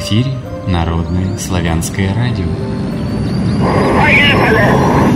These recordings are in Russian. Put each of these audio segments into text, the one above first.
эфире Народное славянское радио. Поехали!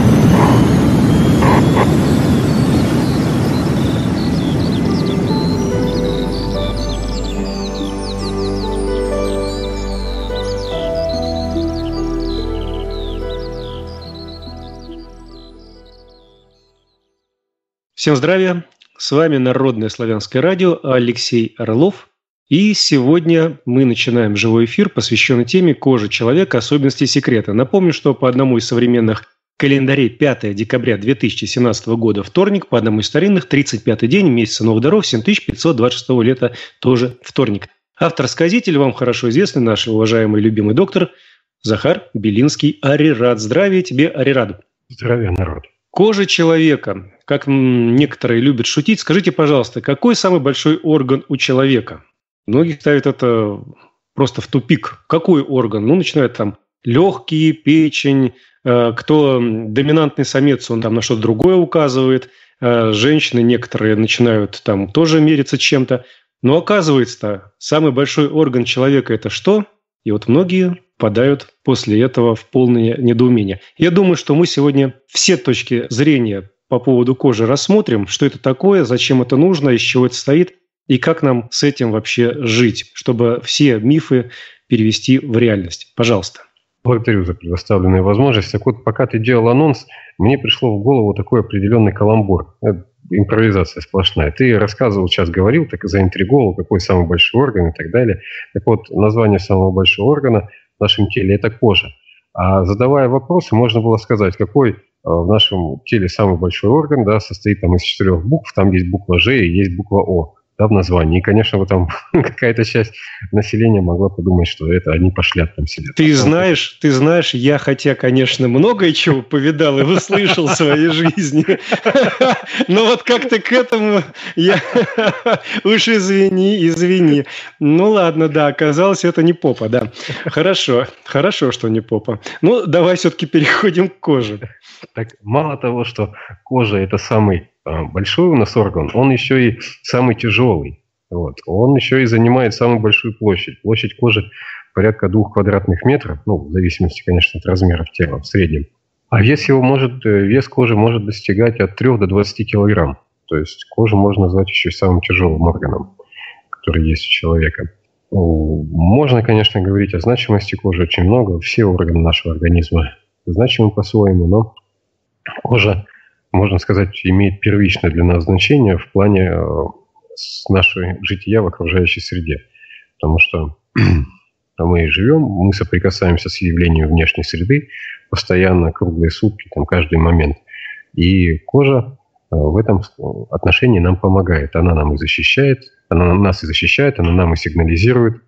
Всем здравия! С вами Народное славянское радио, Алексей Орлов. И сегодня мы начинаем живой эфир, посвященный теме кожи человека, особенности и секреты. Напомню, что по одному из современных календарей 5 декабря 2017 года вторник, по одному из старинных 35-й день месяца новых даров 7526 лета тоже вторник. Автор-сказитель вам хорошо известный, наш уважаемый любимый доктор Захар Белинский Арират. Здравия тебе, Арират. Здравия, народ. Кожа человека, как некоторые любят шутить, скажите, пожалуйста, какой самый большой орган у человека? Многие ставят это просто в тупик. Какой орган? Начинают там легкие, печень, кто доминантный самец, он там на что-то другое указывает. Женщины некоторые начинают там тоже мериться чем-то. Но оказывается, самый большой орган человека – это что? И вот многие впадают после этого в полное недоумение. Я думаю, что мы сегодня все точки зрения по поводу кожи рассмотрим, что это такое, зачем это нужно, из чего это состоит, и как нам с этим вообще жить, чтобы все мифы перевести в реальность. Пожалуйста. Благодарю за предоставленную возможность. Так вот, пока ты делал анонс, мне пришло в голову такой определенный каламбур. Импровизация сплошная. Ты рассказывал, сейчас говорил, так и заинтриговал, какой самый большой орган и так далее. Так вот, название самого большого органа в нашем теле – это кожа. А задавая вопросы, можно было сказать, какой в нашем теле самый большой орган, да, состоит там из 4 букв, там есть буква «Ж» и есть буква «О». Да, в названии. И, конечно, вот там какая-то часть населения могла подумать, что это они пошлят там сидят. Ты знаешь, я хотя, конечно, многое чего повидал и услышал в своей жизни, но вот как-то к этому я... Уж извини. Ну ладно, да, оказалось, это не попа, да. Хорошо, что не попа. Давай все-таки переходим к коже. Так, мало того, что кожа – это самый большой у нас орган, он еще и самый тяжелый. Вот. Он еще и занимает самую большую площадь. Площадь кожи порядка 2 квадратных метров, в зависимости, конечно, от размеров тела в среднем. А вес кожи может достигать от 3 до 20 килограмм. То есть кожу можно назвать еще самым тяжелым органом, который есть у человека. Можно, конечно, говорить о значимости кожи очень много. Все органы нашего организма значимы по-своему, но кожа, можно сказать, имеет первичное для нас значение в плане нашего жития в окружающей среде. Потому что мы живем, мы соприкасаемся с явлением внешней среды постоянно, круглые сутки, каждый момент. И кожа в этом отношении нам помогает. Она нам и защищает, она нас и защищает, она нам и сигнализирует.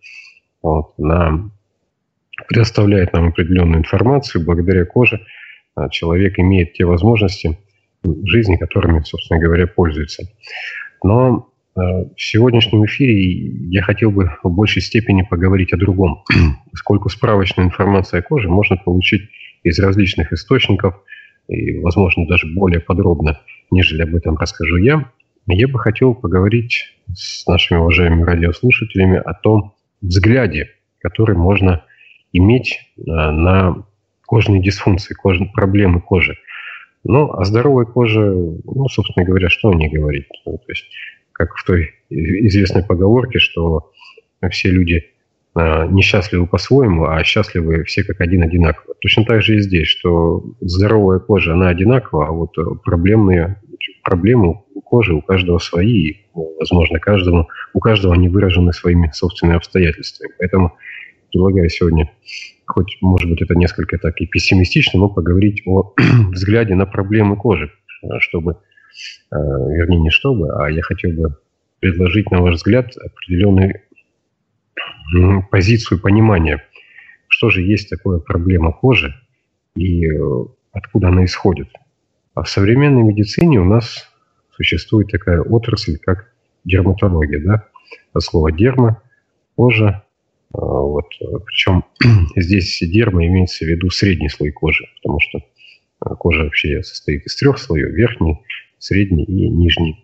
Она предоставляет нам определенную информацию. Благодаря коже человек имеет те возможности жизни, которыми, собственно говоря, пользуется. Но в сегодняшнем эфире я хотел бы в большей степени поговорить о другом. Поскольку справочную информацию о коже можно получить из различных источников, и, возможно, даже более подробно, нежели об этом расскажу я бы хотел поговорить с нашими уважаемыми радиослушателями о том взгляде, который можно иметь на кожные дисфункции, проблемы кожи. А здоровая кожа, собственно говоря, что о ней говорить? То есть, как в той известной поговорке, что все люди несчастливы по-своему, а счастливы все как один одинаково. Точно так же и здесь, что здоровая кожа, она одинакова, а вот проблемы у кожи у каждого свои, и, возможно, у каждого они выражены своими собственными обстоятельствами. Поэтому предлагаю сегодня, хоть, может быть, это несколько так и пессимистично, но поговорить о взгляде на проблемы кожи, я хотел бы предложить, на ваш взгляд, определенную позицию понимания, что же есть такое проблема кожи и откуда она исходит. А в современной медицине у нас существует такая отрасль, как дерматология, да? От слова дерма, кожа. Причем здесь дерма имеется в виду средний слой кожи, потому что кожа вообще состоит из 3 слоев: верхний, средний и нижний.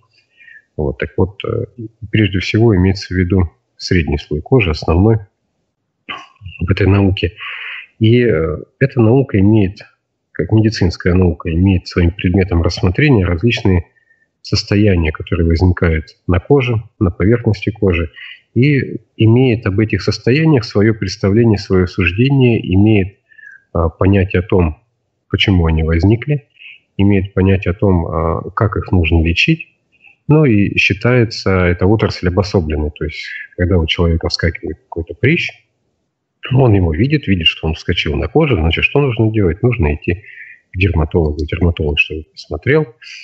Прежде всего имеется в виду средний слой кожи, основной, в этой науке. И эта наука имеет, как медицинская наука, имеет своим предметом рассмотрения различные состояния, которые возникают на коже, на поверхности кожи, и имеет об этих состояниях свое представление, свое суждение, имеет понятие о том, почему они возникли, имеет понятие о том, как их нужно лечить. Ну и считается эта отрасль обособленной. То есть, когда у человека вскакивает какой-то прыщ, он его видит, что он вскочил на кожу, значит, что нужно делать? Нужно идти к дерматологу. Дерматолог, чтобы посмотрел,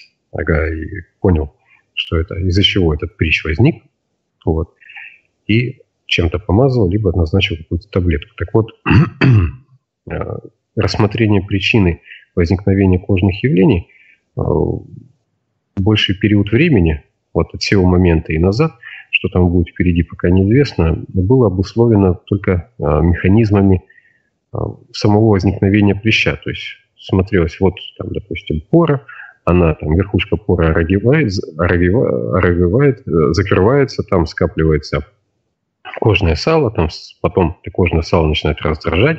и понял, что это, из-за чего этот прыщ возник, вот, и чем-то помазал, либо назначил какую-то таблетку. Так вот, рассмотрение причины возникновения кожных явлений больший период времени, вот от сего момента и назад, что там будет впереди, пока неизвестно, было обусловлено только механизмами самого возникновения прыща. То есть смотрелось, вот там, допустим, пора, она там, верхушка поры оровевает, закрывается, там скапливается кожное сало, там потом кожное сало начинает раздражать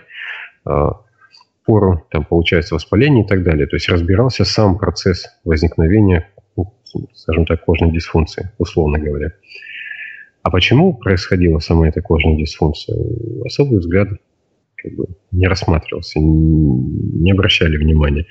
пору, там получается воспаление и так далее. То есть разбирался сам процесс возникновения, скажем так, кожной дисфункции, условно говоря. А почему происходила сама эта кожная дисфункция? Особый взгляд не рассматривался, не обращали внимания.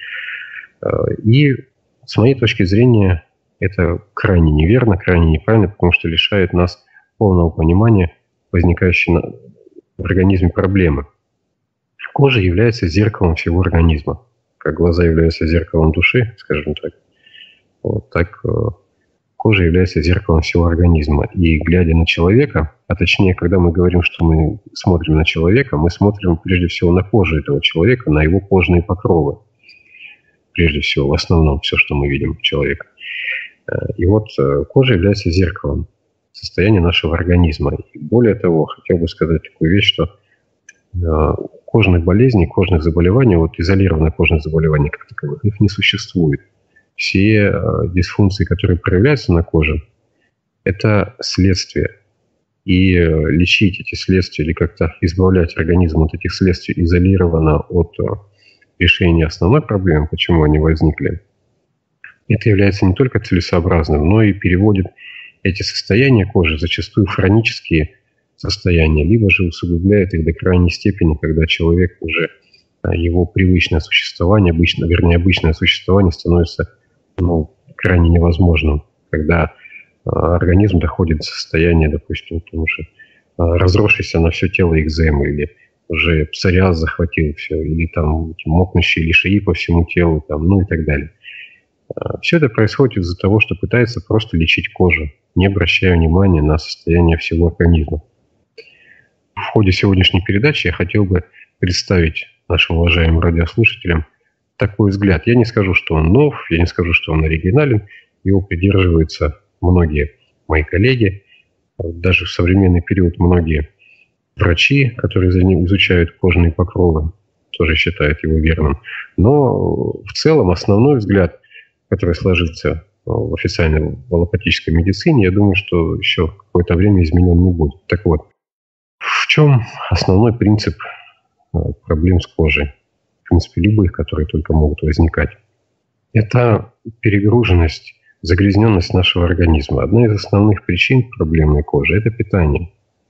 И с моей точки зрения это крайне неверно, крайне неправильно, потому что лишает нас полного понимания возникающей в организме проблемы. Кожа является зеркалом всего организма. Как глаза являются зеркалом души, скажем так, вот так кожа является зеркалом всего организма. И глядя на человека, а точнее, когда мы говорим, что мы смотрим на человека, мы смотрим прежде всего на кожу этого человека, на его кожные покровы. Прежде всего, в основном, все, что мы видим у человека. И вот кожа является зеркалом состояния нашего организма. И более того, хотел бы сказать такую вещь, что кожных болезней, кожных заболеваний, вот изолированных кожных заболеваний как таковых, их не существует. Все дисфункции, которые проявляются на коже, это следствие. И лечить эти следствия или как-то избавлять организм от этих следствий изолированно от решения основной проблемы, почему они возникли, это является не только целесообразным, но и переводит эти состояния кожи зачастую в хронические состояния, либо же усугубляет их до крайней степени, когда человек уже, его привычное существование, обычное существование становится крайне невозможным, когда организм доходит до состояния, допустим, потому что разросшийся на все тело экземы, или уже псориаз захватил все, или там мокнущие лишаи по всему телу, там, и так далее. Все это происходит из-за того, что пытается просто лечить кожу, не обращая внимания на состояние всего организма. В ходе сегодняшней передачи я хотел бы представить нашим уважаемым радиослушателям такой взгляд. Я не скажу, что он нов, я не скажу, что он оригинален. Его придерживаются многие мои коллеги. Даже в современный период многие врачи, которые изучают кожные покровы, тоже считают его верным. Но в целом основной взгляд, который сложится в официальной аллопатической медицине, я думаю, что еще какое-то время изменен не будет. Так вот, в чем основной принцип проблем с кожей? В принципе, любых, которые только могут возникать. Это перегруженность, загрязненность нашего организма. Одна из основных причин проблемной кожи – это питание.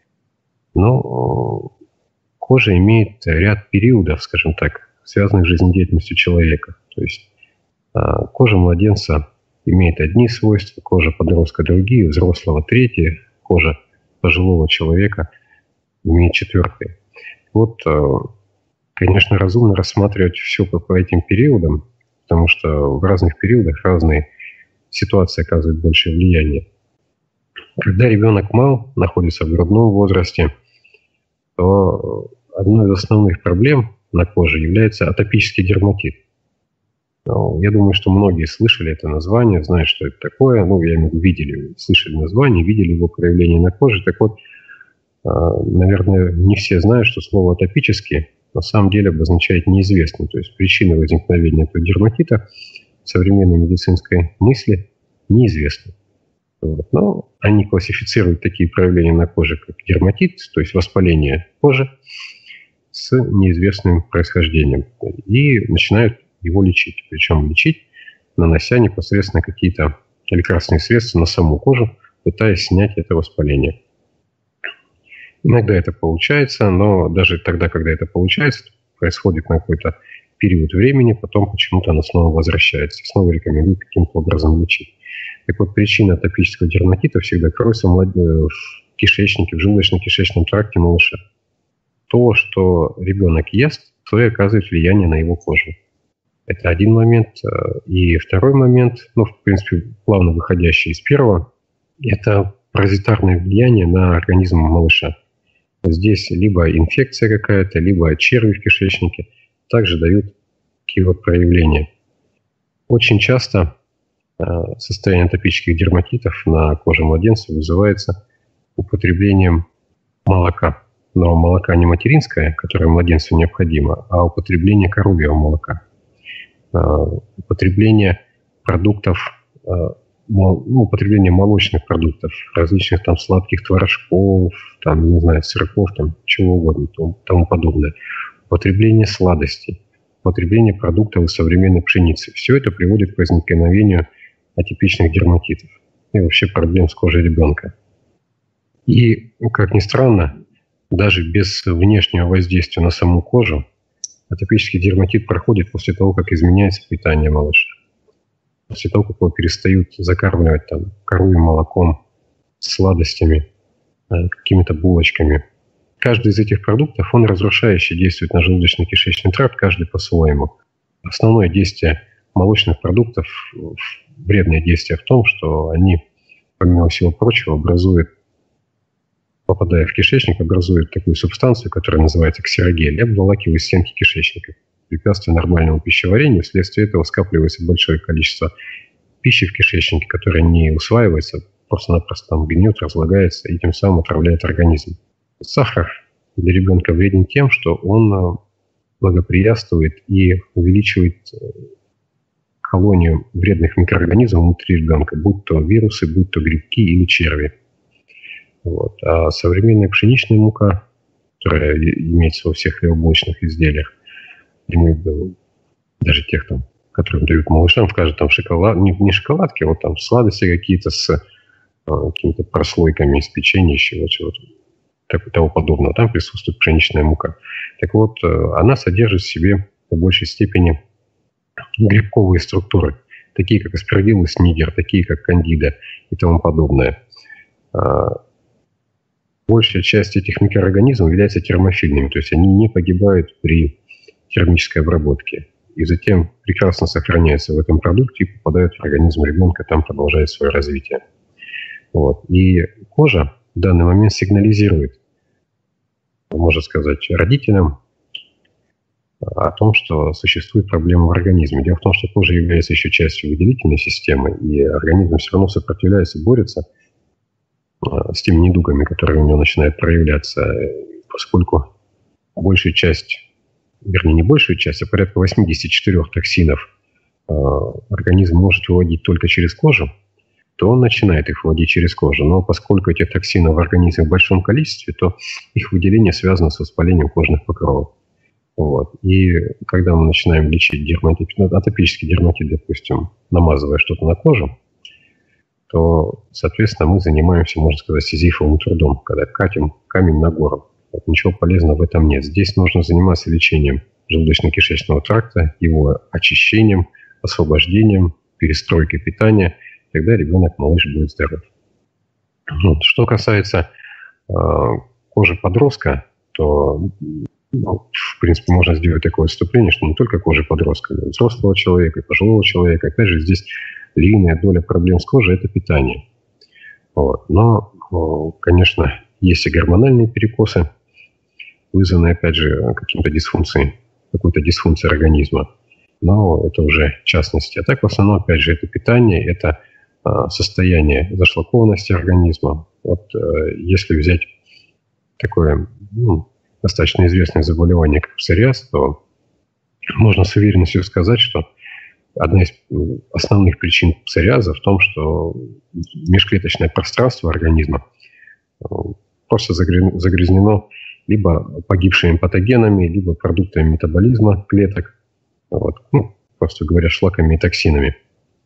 Но кожа имеет ряд периодов, скажем так, связанных с жизнедеятельностью человека. То есть кожа младенца имеет одни свойства, кожа подростка другие, взрослого третьи, кожа пожилого человека имеет четвертые. Вот, конечно, разумно рассматривать все по этим периодам, потому что в разных периодах разные ситуации оказывают большее влияние. Когда ребенок мал, находится в грудном возрасте, то одной из основных проблем на коже является атопический дерматит. Я думаю, что многие слышали это название, знают, что это такое. Видели, слышали название, видели его проявление на коже. Так вот, наверное, не все знают, что слово «атопический» на самом деле обозначает неизвестный. То есть причина возникновения этого дерматита в современной медицинской мысли неизвестна. Но они классифицируют такие проявления на коже, как дерматит, то есть воспаление кожи, с неизвестным происхождением и начинают его лечить. Причем лечить, нанося непосредственно какие-то лекарственные средства на саму кожу, пытаясь снять это воспаление. Иногда это получается, но даже тогда, когда это получается, происходит на какой-то период времени, потом почему-то оно снова возвращается. Снова рекомендуют каким-то образом лечить. Так вот, причина атопического дерматита всегда кроется в кишечнике, в желудочно-кишечном тракте малыша. То, что ребенок ест, то и оказывает влияние на его кожу. Это один момент. И второй момент, в принципе, плавно выходящий из первого, это паразитарное влияние на организм малыша. Здесь либо инфекция какая-то, либо черви в кишечнике также дают такие вот проявления. Очень часто состояние атопических дерматитов на коже младенца вызывается употреблением молока. Но молока не материнское, которое младенцу необходимо, а употребление коровьего молока. Употребление продуктов, употребление молочных продуктов, различных там сладких творожков, там, не знаю, сырков, там, чего угодно, тому подобное. Употребление сладостей, употребление продуктов из современной пшеницы. Все это приводит к возникновению атипичных дерматитов и вообще проблем с кожей ребенка. И, как ни странно, даже без внешнего воздействия на саму кожу атопический дерматит проходит после того, как изменяется питание малыша. После того, как его перестают закармливать там коровьим молоком, сладостями, какими-то булочками. Каждый из этих продуктов, он разрушающе действует на желудочно-кишечный тракт, каждый по-своему. Основное действие молочных продуктов, вредное действие в том, что они, помимо всего прочего, попадая в кишечник, образуют такую субстанцию, которая называется ксерогель, и обволакивает стенки кишечника, препятствуя нормальному пищеварению. Вследствие этого скапливается большое количество пищи в кишечнике, которая не усваивается, просто-напросто там гниет, разлагается и тем самым отравляет организм. Сахар для ребенка вреден тем, что он благоприятствует и увеличивает колонию вредных микроорганизмов внутри ребенка, будь то вирусы, будь то грибки или черви. Вот. А современная пшеничная мука, которая имеется во всех хлебобулочных изделиях, даже тех, там, которые дают малышам, скажут, там шоколад, не шоколадки, а вот там сладости какие-то с какими-то прослойками из печенья, чего-то того подобного. Там присутствует пшеничная мука. Так вот, она содержит в себе в большей степени грибковые структуры, такие как аспаргиллус нигер, такие как кандида и тому подобное. Большая часть этих микроорганизмов является термофильными, то есть они не погибают при термической обработке. И затем прекрасно сохраняются в этом продукте и попадают в организм ребенка, там продолжает свое развитие. Вот. И кожа в данный момент сигнализирует, можно сказать, родителям о том, что существует проблема в организме. Дело в том, что кожа является еще частью выделительной системы, и организм все равно сопротивляется, борется с теми недугами, которые у него начинают проявляться, поскольку большую часть, вернее, не большую часть, а порядка 84 токсинов организм может выводить только через кожу, то он начинает их выводить через кожу. Но поскольку этих токсинов в организме в большом количестве, то их выделение связано с воспалением кожных покровов. Вот. И когда мы начинаем лечить атопический дерматит, допустим, намазывая что-то на кожу, то, соответственно, мы занимаемся, можно сказать, сизифовым трудом, когда катим камень на гору. Вот ничего полезного в этом нет. Здесь нужно заниматься лечением желудочно-кишечного тракта, его очищением, освобождением, перестройкой питания. Тогда ребенок, малыш будет здоров. Вот. Что касается кожи подростка, то, в принципе, можно сделать такое отступление, что не только кожа подростка, но и взрослого человека, и пожилого человека. Опять же, здесь львиная доля проблем с кожей – это питание. Вот. Но, конечно, есть и гормональные перекосы, вызванные, опять же, какой-то дисфункцией организма. Но это уже частности. А так, в основном, опять же, это питание, это состояние зашлакованности организма. Вот если взять такое достаточно известное заболевание, как псориаз, то можно с уверенностью сказать, что одна из основных причин псориаза в том, что межклеточное пространство организма просто загрязнено либо погибшими патогенами, либо продуктами метаболизма клеток, вот, просто говоря, шлаками и токсинами.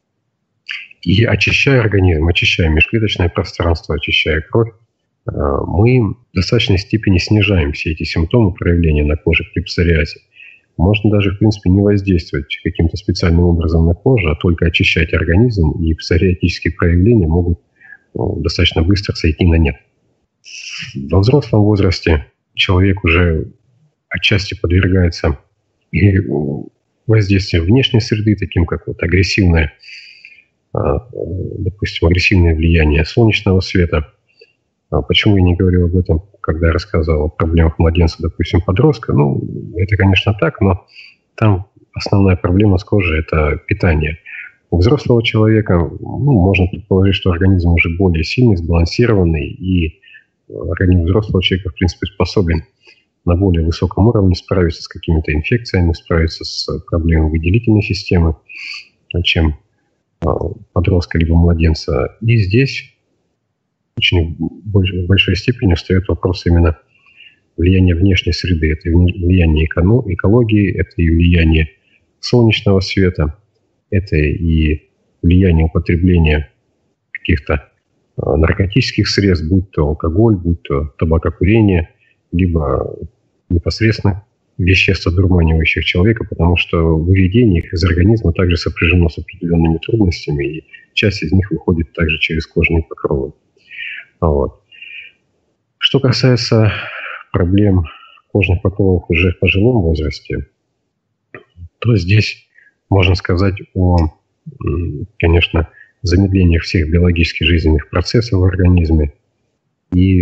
И очищая организм, очищая межклеточное пространство, очищая кровь, мы в достаточной степени снижаем все эти симптомы проявления на коже при псориазе. Можно даже, в принципе, не воздействовать каким-то специальным образом на кожу, а только очищать организм, и псориатические проявления могут достаточно быстро сойти на нет. Во взрослом возрасте человек уже отчасти подвергается и воздействию внешней среды, таким как агрессивное, допустим, агрессивное влияние солнечного света. Почему я не говорил об этом, когда я рассказывал о проблемах младенца, допустим, подростка? Это, конечно, так, но там основная проблема с кожей – это питание. У взрослого человека можно предположить, что организм уже более сильный, сбалансированный, и организм взрослого человека, в принципе, способен на более высоком уровне справиться с какими-то инфекциями, справиться с проблемой выделительной системы, чем подростка либо младенца. И здесь очень в большой степени встает вопрос именно влияния внешней среды. Это влияние экологии, это и влияние солнечного света, это и влияние употребления каких-то наркотических средств, будь то алкоголь, будь то табакокурение, либо непосредственно веществ, одурманивающих человека, потому что выведение их из организма также сопряжено с определенными трудностями, и часть из них выходит также через кожные покровы. Вот. Что касается проблем кожных покровов уже в пожилом возрасте, то здесь можно сказать о, конечно, замедлениях всех биологических жизненных процессов в организме. И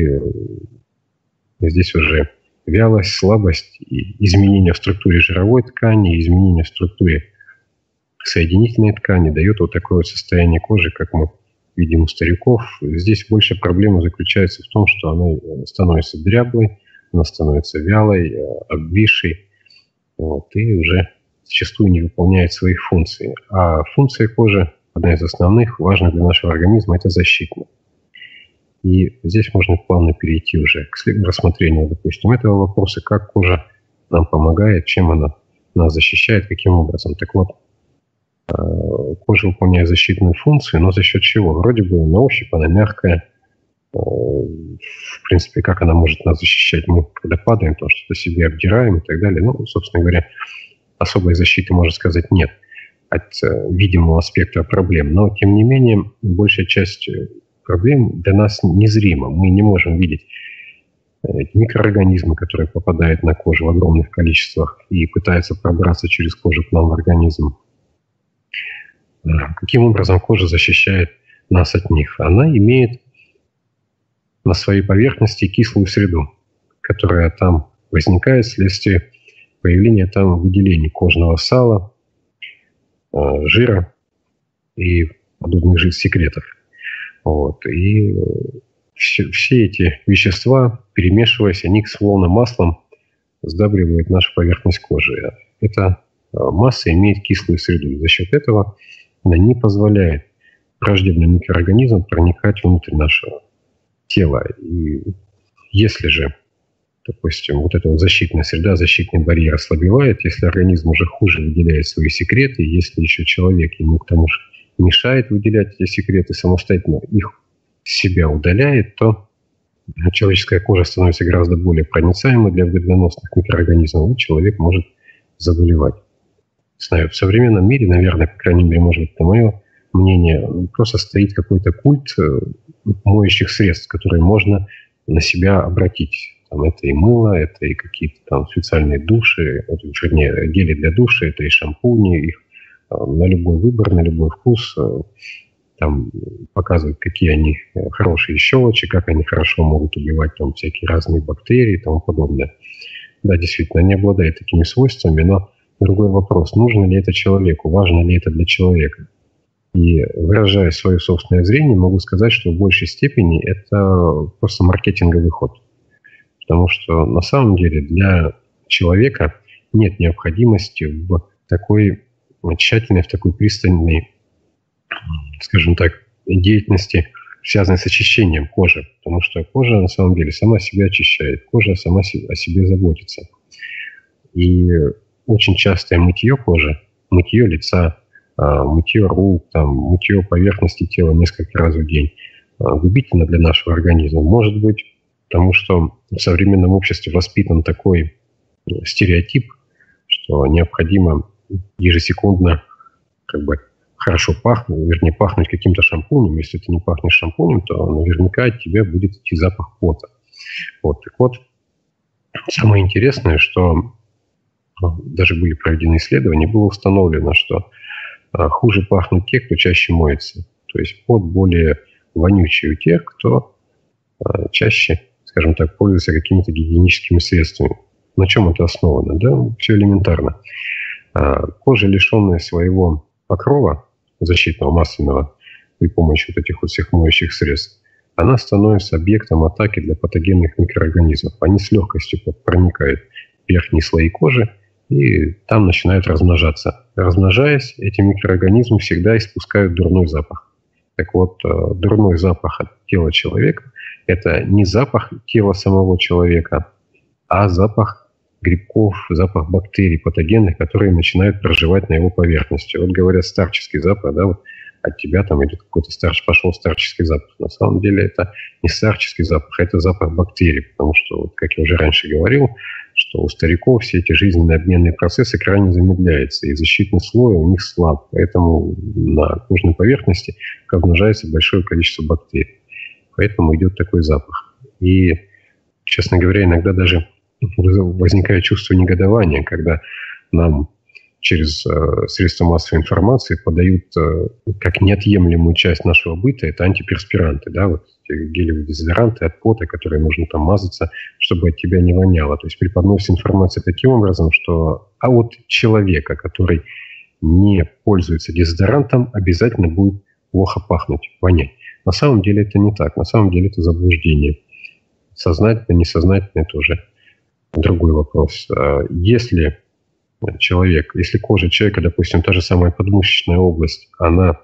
здесь уже вялость, слабость, изменения в структуре жировой ткани, изменения в структуре соединительной ткани дает вот такое вот состояние кожи, как мы видим у стариков. Здесь больше проблема заключается в том, что она становится дряблой, она становится вялой, обвисшей, и уже зачастую не выполняет своих функций. А функция кожи, одна из основных, важных для нашего организма, это защитная. И здесь можно плавно перейти уже к рассмотрению, допустим, этого вопроса, как кожа нам помогает, чем она нас защищает, каким образом. Так вот, кожа выполняет защитную функцию, но за счет чего? Вроде бы на ощупь она мягкая. В принципе, как она может нас защищать? Мы, когда падаем, то что-то себе обдираем и так далее. Собственно говоря, особой защиты, можно сказать, нет от видимого аспекта проблем. Но, тем не менее, большая часть проблем для нас незрима. Мы не можем видеть микроорганизмы, которые попадают на кожу в огромных количествах и пытаются пробраться через кожу к нам в организм. Каким образом кожа защищает нас от них? Она имеет на своей поверхности кислую среду, которая там возникает вследствие появления там выделений кожного сала, жира и подобных же секретов. И все эти вещества, перемешиваясь, они словно маслом сдабривают нашу поверхность кожи. Эта масса имеет кислую среду. И за счет этого она не позволяет враждебным микроорганизмам проникать внутрь нашего тела. И если же, допустим, вот эта вот защитная среда, защитный барьер ослабевает, если организм уже хуже выделяет свои секреты, если еще человек ему к тому же мешает выделять эти секреты, самостоятельно их с себя удаляет, то человеческая кожа становится гораздо более проницаемой для вредоносных микроорганизмов, и человек может заболевать. Не знаю, в современном мире, наверное, по крайней мере, может быть, это мое мнение, просто стоит какой-то культ моющих средств, которые можно на себя обратить. Это и мыло, это и какие-то там специальные души, вернее, гели для душа, это и шампуни, их на любой выбор, на любой вкус. Там показывают, какие они хорошие щелочи, как они хорошо могут убивать там всякие разные бактерии и тому подобное. Да, действительно, они обладают такими свойствами, но другой вопрос, нужно ли это человеку, важно ли это для человека. И выражая свое собственное зрение, могу сказать, что в большей степени это просто маркетинговый ход. Потому что на самом деле для человека нет необходимости в такой тщательной, в такой пристальной, скажем так, деятельности связанные с очищением кожи, потому что кожа на самом деле сама себя очищает, кожа сама о себе заботится. И очень частое мытье кожи, мытье лица, мытье рук, мытье поверхности тела несколько раз в день губительно для нашего организма. Может быть, потому что в современном обществе воспитан такой стереотип, что необходимо ежесекундно хорошо пахнуть каким-то шампунем. Если ты не пахнешь шампунем, то наверняка от тебя будет идти запах пота. Так вот, самое интересное, что даже были проведены исследования, было установлено, что хуже пахнут те, кто чаще моется. То есть пот более вонючий у тех, кто чаще, скажем так, пользуется какими-то гигиеническими средствами. На чем это основано? Да, все элементарно. Кожа, лишенная своего покрова защитного, масляного, при помощи этих всех моющих средств, она становится объектом атаки для патогенных микроорганизмов. Они с легкостью проникают в верхние слои кожи и там начинают размножаться. Размножаясь, эти микроорганизмы всегда испускают дурной запах. Так вот, дурной запах от тела человека – это не запах тела самого человека, а запах грибков, запах бактерий патогенных, которые начинают проживать на его поверхности. Говорят, старческий запах, от тебя идет какой-то пошел старческий запах. На самом деле это не старческий запах, а это запах бактерий, потому что, как я уже раньше говорил, что у стариков все эти жизненные обменные процессы крайне замедляются, и защитный слой у них слаб, поэтому на кожной поверхности размножается большое количество бактерий. Поэтому идет такой запах. И, честно говоря, иногда даже возникает чувство негодования, когда нам через средства массовой информации подают как неотъемлемую часть нашего быта, это антиперспиранты, гелевые дезодоранты от пота, которые нужно мазаться, чтобы от тебя не воняло. То есть преподносится информация таким образом, что от человека, который не пользуется дезодорантом, обязательно будет плохо пахнуть, вонять. На самом деле это не так, на самом деле это заблуждение. Сознательно, несознательно – это уже другой вопрос. Если кожа человека, допустим, та же самая подмышечная область, она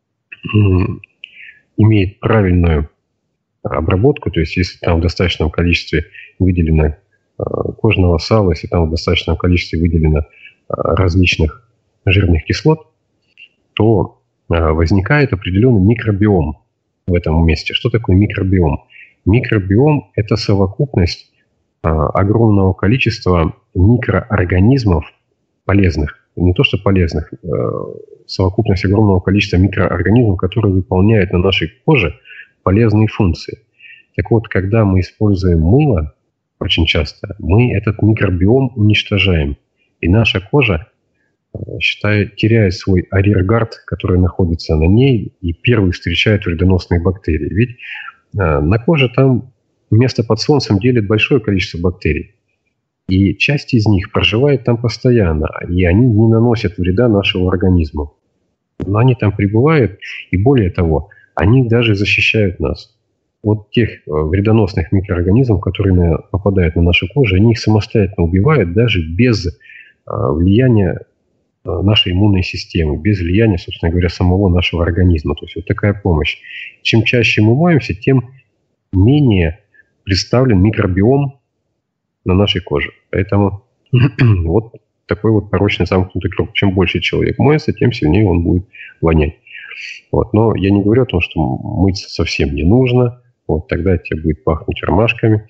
имеет правильную обработку, то есть если там в достаточном количестве выделено кожного сала, если там в достаточном количестве выделено различных жирных кислот, то возникает определенный микробиом в этом месте. Что такое микробиом? Микробиом – это совокупность огромного количества микроорганизмов полезных, не то что полезных, совокупность огромного количества микроорганизмов, которые выполняют на нашей коже полезные функции. Так вот, когда мы используем мыло, очень часто, мы этот микробиом уничтожаем. И наша кожа, теряет свой арьергард, который находится на ней, и первый встречает вредоносные бактерии. Ведь на коже там место под солнцем делит большое количество бактерий. И часть из них проживает там постоянно, и они не наносят вреда нашему организму. Но они там пребывают, и более того, они даже защищают нас. Вот тех вредоносных микроорганизмов, которые попадают на нашу кожу, они их самостоятельно убивают даже без влияния нашей иммунной системы, без влияния, собственно говоря, самого нашего организма. То есть вот такая помощь. Чем чаще мы моемся, тем менее представлен микробиом на нашей коже. Поэтому вот такой вот порочный замкнутый круг. Чем больше человек моется, тем сильнее он будет вонять. Но я не говорю о том, что мыться совсем не нужно. Тогда тебе будет пахнуть ромашками.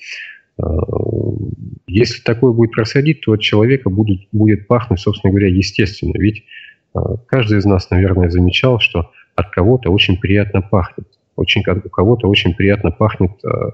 Если такое будет происходить, то от человека будет пахнуть, собственно говоря, естественно. Ведь каждый из нас, наверное, замечал, что от кого-то очень приятно пахнет. У кого-то очень приятно пахнет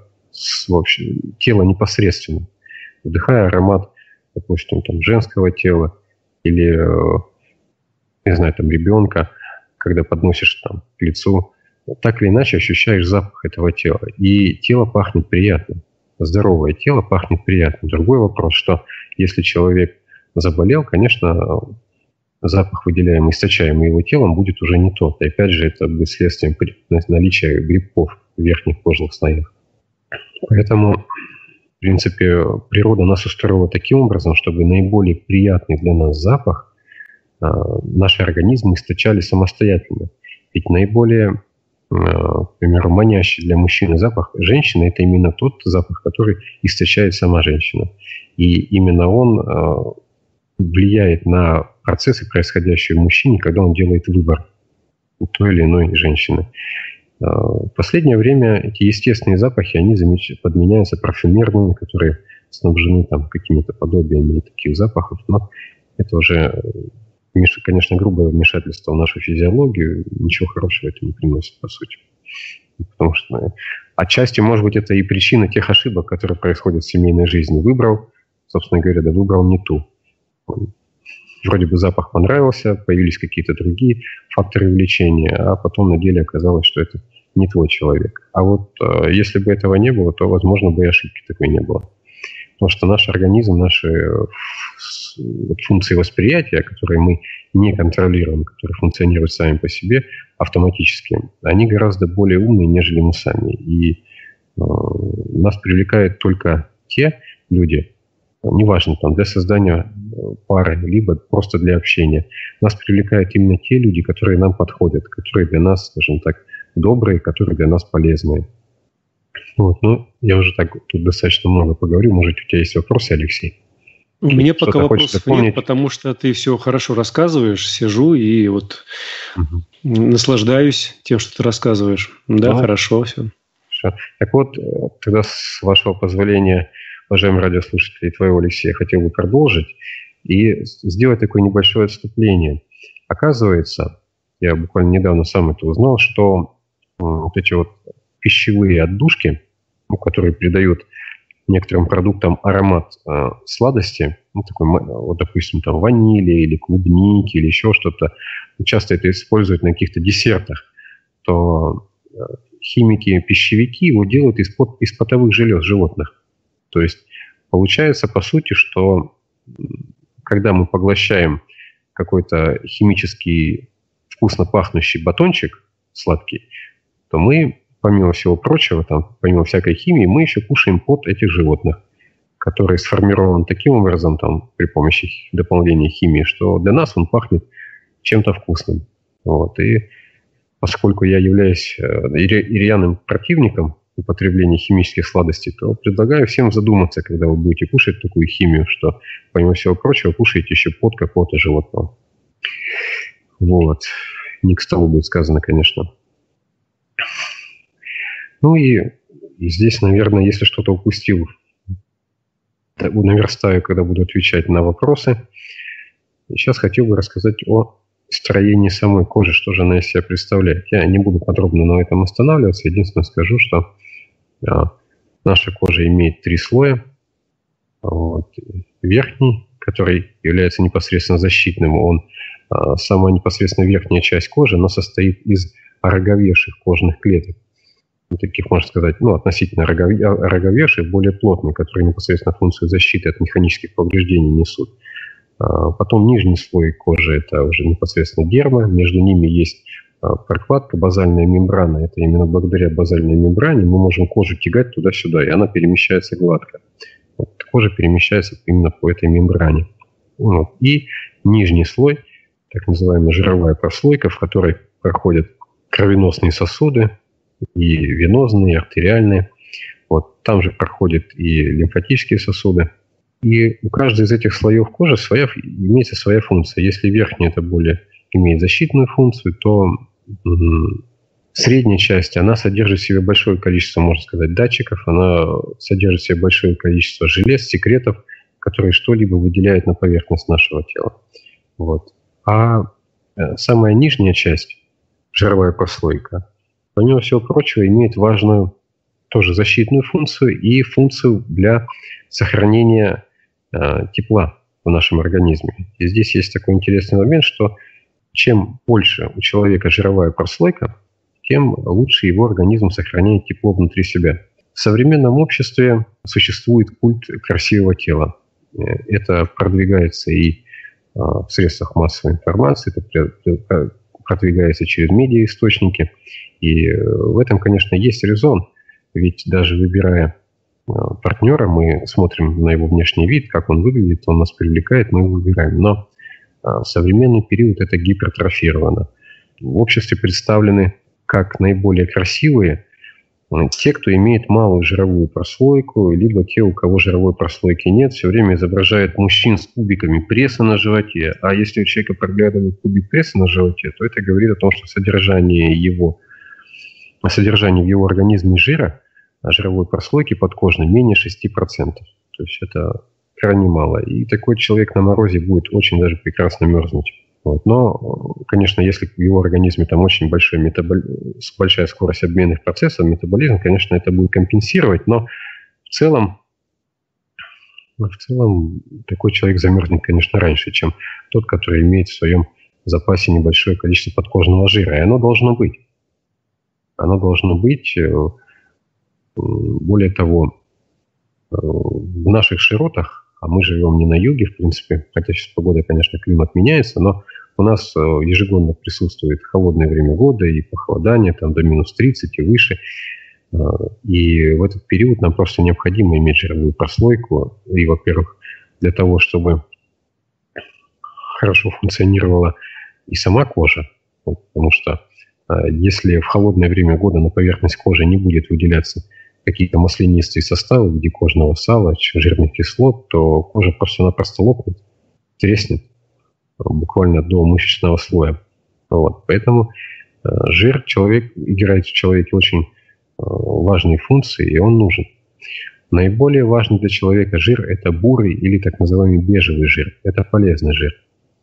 тело непосредственно. Вдыхая аромат, допустим, женского тела или, не знаю, ребенка, когда подносишь к лицу, так или иначе ощущаешь запах этого тела. И тело пахнет приятно. Здоровое тело пахнет приятно. Другой вопрос, что если человек заболел, конечно, запах, выделяемый, источаемый его телом, будет уже не тот. И опять же, это будет следствием наличия грибков в верхних кожных слоях. Поэтому, в принципе, природа нас устроила таким образом, чтобы наиболее приятный для нас запах наши организмы источали самостоятельно. Ведь наиболее к примеру, манящий для мужчины запах женщины – это именно тот запах, который источает сама женщина. И именно он влияет на процессы, происходящие в мужчине, когда он делает выбор у той или иной женщины. В последнее время эти естественные запахи, они подменяются парфюмерными, которые снабжены там какими-то подобиями таких запахов, но это уже, конечно, грубое вмешательство в нашу физиологию, ничего хорошего это не приносит, по сути. Потому что отчасти, может быть, это и причина тех ошибок, которые происходят в семейной жизни. Выбрал, собственно говоря, выбрал не ту. Вроде бы запах понравился, появились какие-то другие факторы влечения, а потом на деле оказалось, что это не твой человек. А вот если бы этого не было, то, возможно, бы и ошибки такой не было. Потому что наш организм, наши функции восприятия, которые мы не контролируем, которые функционируют сами по себе автоматически, они гораздо более умные, нежели мы сами. И нас привлекают только те люди, неважно, там, для создания пары, либо просто для общения. Нас привлекают именно те люди, которые нам подходят, которые для нас, скажем так, добрые, которые для нас полезные. Вот, ну, я уже так тут достаточно много поговорил. Может, у тебя есть вопросы, Алексей? У меня пока вопросов нет, потому что ты все хорошо рассказываешь. Сижу и вот наслаждаюсь тем, что ты рассказываешь. Да, хорошо все. Так вот, тогда, с вашего позволения, уважаемые радиослушатели, твоего, Алексея, я хотел бы продолжить и сделать такое небольшое отступление. Оказывается, я буквально недавно сам это узнал, что вот эти вот пищевые отдушки, которые придают некоторым продуктам аромат сладости, такой, вот, допустим, там ванили или клубники или еще что-то, часто это используют на каких-то десертах, то химики-пищевики его делают из потовых желез животных. То есть получается, по сути, что когда мы поглощаем какой-то химический вкусно пахнущий батончик сладкий, то мы, помимо всего прочего, там, помимо всякой химии, мы еще кушаем пот этих животных, который сформирован таким образом там, при помощи дополнения химии, что для нас он пахнет чем-то вкусным. Вот. И поскольку я являюсь рьяным противником употребления химических сладостей, то предлагаю всем задуматься, когда вы будете кушать такую химию, что, помимо всего прочего, кушаете еще пот какого-то животного. Вот. Не к столу будет сказано, конечно. Ну и здесь, наверное, если что-то упустил, наверстаю, когда буду отвечать на вопросы. Сейчас хотел бы рассказать о строении самой кожи, что же она из себя представляет. Я не буду подробно на этом останавливаться. Единственное скажу, что наша кожа имеет 3 слоя. Вот. Верхний, который является непосредственно защитным, он самая непосредственно верхняя часть кожи, она состоит из ороговевших кожных клеток. Таких, можно сказать, относительно ороговевших, более плотных, которые непосредственно функцию защиты от механических повреждений несут. Потом нижний слой кожи – это уже непосредственно дерма, между ними есть прокладка, базальная мембрана. Это именно благодаря базальной мембране мы можем кожу тягать туда-сюда, и она перемещается гладко. Вот, кожа перемещается именно по этой мембране. Вот. И нижний слой, так называемая жировая прослойка, в которой проходят кровеносные сосуды, и венозные, и артериальные. Вот, там же проходят и лимфатические сосуды. И у каждой из этих слоев кожи имеется своя функция. Если верхняя это более имеет защитную функцию, то средняя часть, она содержит в себе большое количество, можно сказать, датчиков, она содержит в себе большое количество желез, секретов, которые что-либо выделяют на поверхность нашего тела. Вот. А самая нижняя часть, жировая прослойка, помимо всего прочего, имеет важную тоже защитную функцию и функцию для сохранения тепла в нашем организме. И здесь есть такой интересный момент, что чем больше у человека жировая прослойка, тем лучше его организм сохраняет тепло внутри себя. В современном обществе существует культ красивого тела. Это продвигается и в средствах массовой информации, это продвигается через медиаисточники. И в этом, конечно, есть резон. Ведь даже выбирая партнера, мы смотрим на его внешний вид, как он выглядит, он нас привлекает, мы его выбираем. Но в современный период это гипертрофировано. В обществе представлены как наиболее красивые те, кто имеет малую жировую прослойку, либо те, у кого жировой прослойки нет, все время изображают мужчин с кубиками пресса на животе. А если у человека проглядывает кубик пресса на животе, то это говорит о том, что содержание в его организме жира, жировой прослойки подкожной, менее 6%. То есть это крайне мало. И такой человек на морозе будет очень даже прекрасно мерзнуть. Вот. Но, конечно, если в его организме там очень большая скорость обменных процессов, метаболизм, конечно, это будет компенсировать, но в целом такой человек замерзнет, конечно, раньше, чем тот, который имеет в своем запасе небольшое количество подкожного жира. И оно должно быть. Оно должно быть. Более того, в наших широтах, а мы живем не на юге, в принципе, хотя сейчас погода, конечно, климат меняется, но у нас ежегодно присутствует холодное время года и похолодание там, до минус 30 и выше. И в этот период нам просто необходимо иметь жировую прослойку. И, во-первых, для того, чтобы хорошо функционировала и сама кожа, потому что если в холодное время года на поверхность кожи не будет выделяться какие-то маслянистые составы в виде кожного сала, жирных кислот, то кожа просто-напросто лопнет, треснет буквально до мышечного слоя. Вот. Поэтому жир играет в человеке очень важные функции, и он нужен. Наиболее важный для человека жир – это бурый или так называемый бежевый жир. Это полезный жир.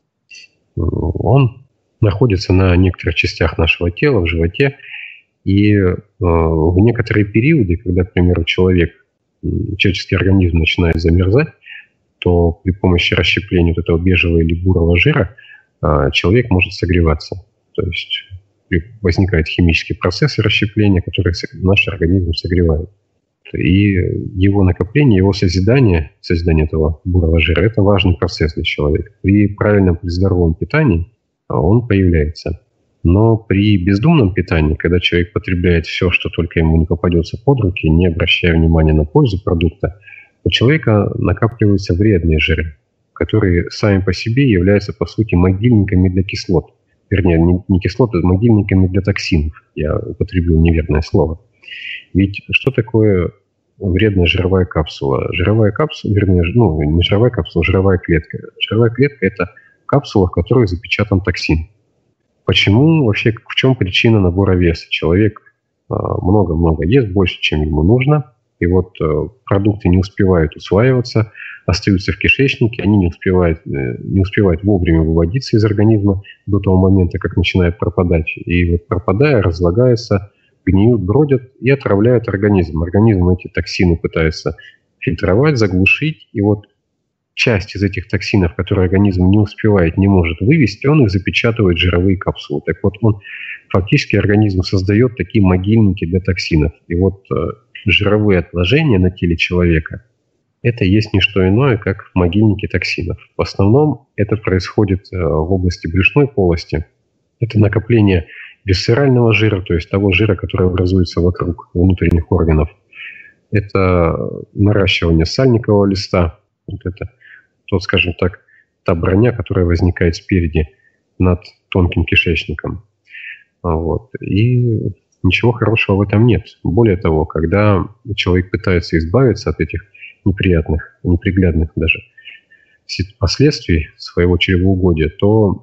Он находится на некоторых частях нашего тела, в животе, и в некоторые периоды, когда, к примеру, человеческий организм начинает замерзать, то при помощи расщепления вот этого бежевого или бурого жира человек может согреваться. То есть возникают химические процессы расщепления, которые наш организм согревает. И его накопление, его созидание этого бурого жира – это важный процесс для человека. При правильном, при здоровом питании он появляется. Но при бездумном питании, когда человек потребляет все, что только ему не попадется под руки, не обращая внимания на пользу продукта, у человека накапливаются вредные жиры, которые сами по себе являются, по сути, могильниками для кислот. Вернее, не кислот, а могильниками для токсинов. Я употребил неверное слово. Ведь что такое вредная жировая капсула? Жировая капсула, вернее, не жировая капсула, жировая клетка. Жировая клетка – это капсула, в которой запечатан токсин. Почему вообще, в чем причина набора веса? Человек много-много ест, больше, чем ему нужно, и вот продукты не успевают усваиваться, остаются в кишечнике, они не успевают вовремя выводиться из организма до того момента, как начинают пропадать. И вот пропадая, разлагаются, гниют, бродят и отравляют организм. Организм эти токсины пытается фильтровать, заглушить, и вот часть из этих токсинов, которые организм не успевает, не может вывести, он их запечатывает в жировые капсулы. Так вот, фактически организм создает такие могильники для токсинов. И вот жировые отложения на теле человека – это есть не что иное, как могильники токсинов. В основном это происходит в области брюшной полости. Это накопление висцерального жира, то есть того жира, который образуется вокруг внутренних органов. Это наращивание сальникового листа. Вот это скажем так, та броня, которая возникает спереди над тонким кишечником. Вот. И ничего хорошего в этом нет. Более того, когда человек пытается избавиться от этих неприятных, неприглядных даже последствий своего чревоугодия, то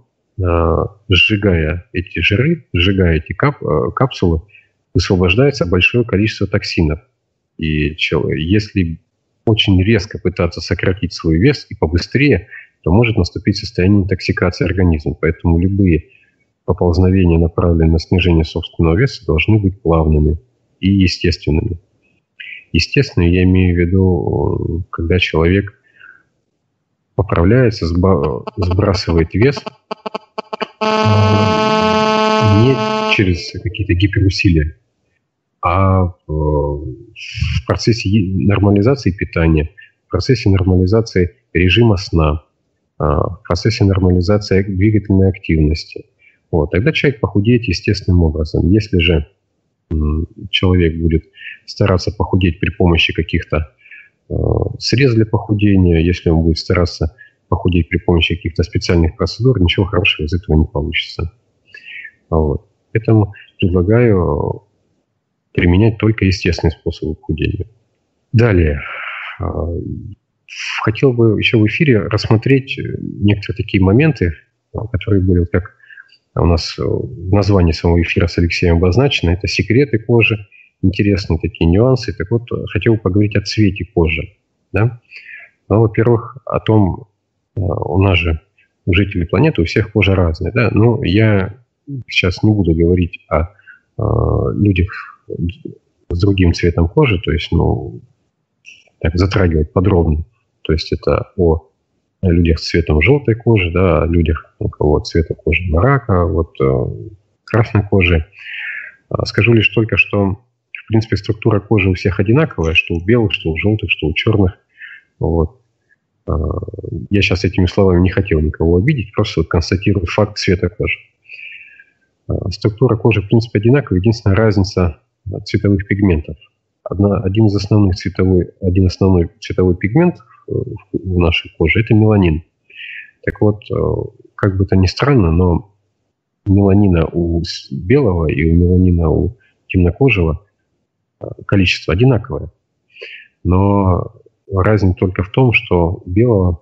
сжигая эти жиры, сжигая эти капсулы, высвобождается большое количество токсинов. И если очень резко пытаться сократить свой вес и побыстрее, то может наступить состояние интоксикации организма. Поэтому любые поползновения, направленные на снижение собственного веса, должны быть плавными и естественными. Естественно, я имею в виду, когда человек поправляется, сбрасывает вес не через какие-то гиперусилия, а в процессе нормализации питания, в процессе нормализации режима сна, в процессе нормализации двигательной активности. Вот. Тогда человек похудеет естественным образом. Если же человек будет стараться похудеть при помощи каких-то средств для похудения, если он будет стараться похудеть при помощи каких-то специальных процедур, ничего хорошего из этого не получится. Вот. Поэтому предлагаю применять только естественный способ похудения. Далее. Хотел бы еще в эфире рассмотреть некоторые такие моменты, которые были, как у нас в названии самого эфира с Алексеем обозначено. Это секреты кожи, интересные такие нюансы. Так вот, хотел бы поговорить о цвете кожи. Да? Ну, во-первых, о том, у нас же, у жителей планеты, у всех кожа разная. Да? Но я сейчас не буду говорить о людях с другим цветом кожи, то есть, так, затрагивать подробно. То есть это о людях с цветом желтой кожи, да, о людях, у кого цвета кожи рака, красной кожи. Скажу лишь только, что, в принципе, структура кожи у всех одинаковая, что у белых, что у желтых, что у черных. Вот. Я сейчас этими словами не хотел никого обидеть, просто констатирую факт цвета кожи. Структура кожи, в принципе, одинаковая. Единственная разница цветовых пигментов. Один основной цветовой пигмент в нашей коже – это меланин. Так вот, как бы то ни странно, но меланина у белого и у меланина у темнокожего количество одинаковое. Но разница только в том, что у белого